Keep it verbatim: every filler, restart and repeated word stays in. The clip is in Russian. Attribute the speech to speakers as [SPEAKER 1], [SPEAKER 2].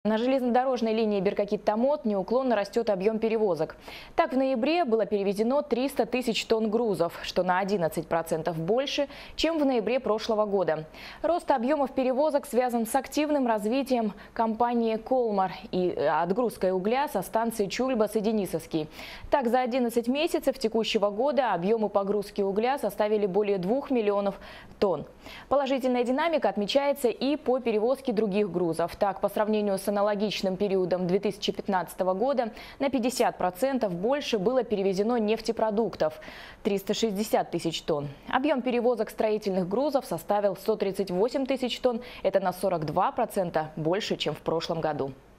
[SPEAKER 1] На железнодорожной линии Беркокит-Томот неуклонно растет объем перевозок. Так, в ноябре было перевезено триста тысяч тонн грузов, что на одиннадцать процентов больше, чем в ноябре прошлого года. Рост объемов перевозок связан с активным развитием компании «Колмар» и отгрузкой угля со станции Чульбас и Денисовский. Так, за одиннадцать месяцев текущего года объемы погрузки угля составили более двух миллионов тонн. Положительная динамика отмечается и по перевозке других грузов. Так, по сравнению с аналогичным периодом две тысячи пятнадцатого года на пятьдесят процентов больше было перевезено нефтепродуктов – триста шестьдесят тысяч тонн. Объем перевозок строительных грузов составил сто тридцать восемь тысяч тонн. Это на сорок два процента больше, чем в прошлом году.